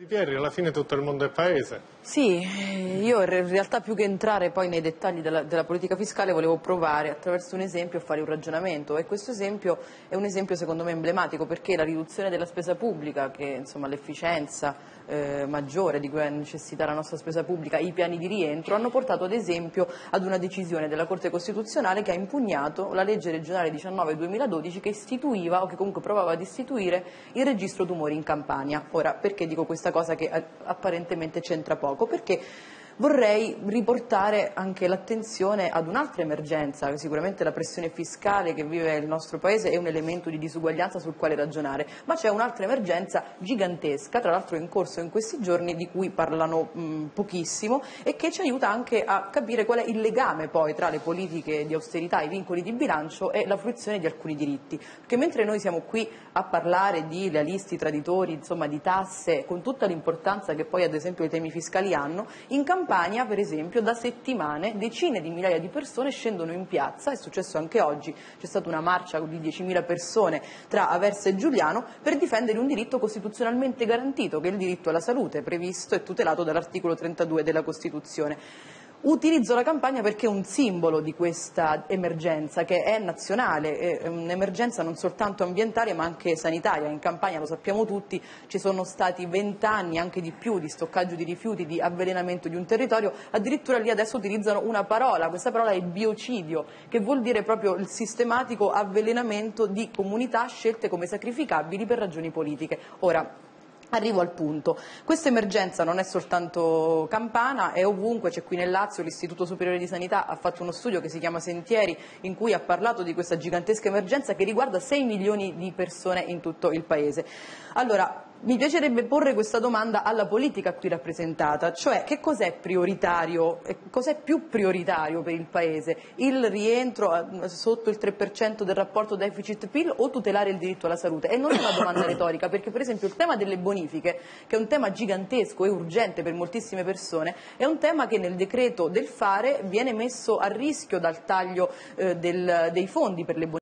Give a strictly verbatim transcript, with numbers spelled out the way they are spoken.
Di Pieri, alla fine tutto il mondo è paese. Sì, io in realtà più che entrare poi nei dettagli della, della politica fiscale volevo provare attraverso un esempio a fare un ragionamento, e questo esempio è un esempio secondo me emblematico, perché la riduzione della spesa pubblica, che insomma l'efficienza eh, maggiore di cui ha necessità la nostra spesa pubblica, i piani di rientro hanno portato ad esempio ad una decisione della Corte Costituzionale che ha impugnato la legge regionale diciannove duemiladodici che istituiva, o che comunque provava ad istituire, il registro tumori in Campania. Ora, perché dico questa cosa che apparentemente c'entra poco? Perché vorrei riportare anche l'attenzione ad un'altra emergenza, che sicuramente la pressione fiscale che vive il nostro Paese è un elemento di disuguaglianza sul quale ragionare, ma c'è un'altra emergenza gigantesca, tra l'altro in corso in questi giorni, di cui parlano mh, pochissimo, e che ci aiuta anche a capire qual è il legame poi tra le politiche di austerità, i vincoli di bilancio e la fruizione di alcuni diritti. Perché mentre noi siamo qui a parlare di lealisti, traditori, insomma di tasse, con tutta l'importanza che poi ad esempio i temi fiscali hanno, in Campania, per esempio, da settimane decine di migliaia di persone scendono in piazza, è successo anche oggi, c'è stata una marcia di diecimila persone tra Aversa e Giuliano per difendere un diritto costituzionalmente garantito, che è il diritto alla salute, previsto e tutelato dall'articolo trentadue della Costituzione. Utilizzo la Campania perché è un simbolo di questa emergenza, che è nazionale, è un'emergenza non soltanto ambientale ma anche sanitaria. In Campania, lo sappiamo tutti, ci sono stati vent'anni, anche di più, di stoccaggio di rifiuti, di avvelenamento di un territorio. Addirittura lì adesso utilizzano una parola, questa parola è biocidio, che vuol dire proprio il sistematico avvelenamento di comunità scelte come sacrificabili per ragioni politiche. Ora, arrivo al punto. Questa emergenza non è soltanto campana, è ovunque, c'è qui nel Lazio, l'Istituto Superiore di Sanità ha fatto uno studio che si chiama Sentieri, in cui ha parlato di questa gigantesca emergenza che riguarda sei milioni di persone in tutto il Paese. Allora, mi piacerebbe porre questa domanda alla politica qui rappresentata, cioè che cos'è prioritario, cos'è più prioritario per il Paese? Il rientro sotto il tre per cento del rapporto deficit P I L o tutelare il diritto alla salute? E non è una domanda retorica, perché per esempio il tema delle bonifiche, che è un tema gigantesco e urgente per moltissime persone, è un tema che nel decreto del fare viene messo a rischio dal taglio eh, del, dei fondi per le bonifiche.